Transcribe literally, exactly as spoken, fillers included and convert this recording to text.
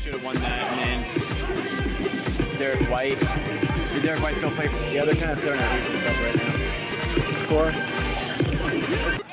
should have won that. And then Derek White. Did Derek White still play? Yeah, they're kind of throwing out stuff right now. Score.